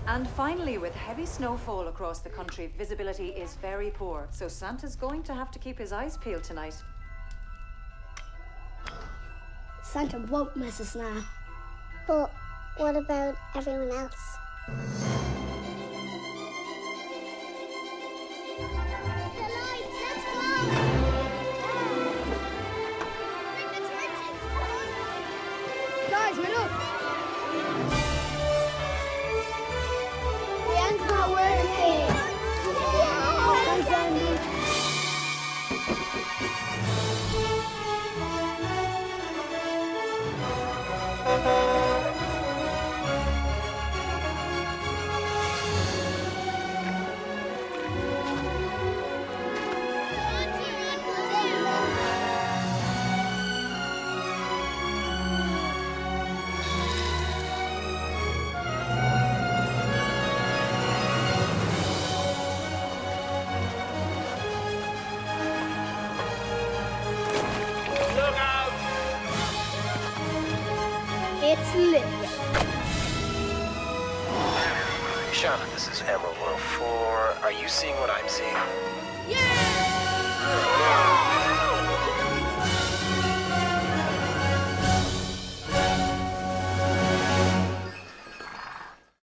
And finally, with heavy snowfall across the country, visibility is very poor. So Santa's going to have to keep his eyes peeled tonight. Santa won't miss us now. But what about everyone else? The lights, let's go! Bring the torches! Guys, wait up! The end's not working! Thanks, Andy. It's lit. Shauna, this is Emerald World 4. Are you seeing what I'm seeing? Yeah!